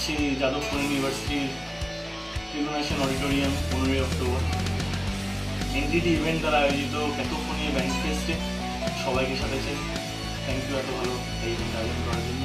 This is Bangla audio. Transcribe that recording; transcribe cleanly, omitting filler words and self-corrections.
যাচ্ছি যাদবপুর ইউনিভার্সিটির ট্রিবুনেশন অডিটোরিয়াম 15ই অক্টোবর এনটিটি ইভেন্ট দ্বারা আয়োজিত ক্যাকোফোনি ব্যান্ড ফেস্টে সবাইকে সাথে চাই। থ্যাংক ইউ এত ভালো এই ইভেন্ট আয়োজন করার জন্য।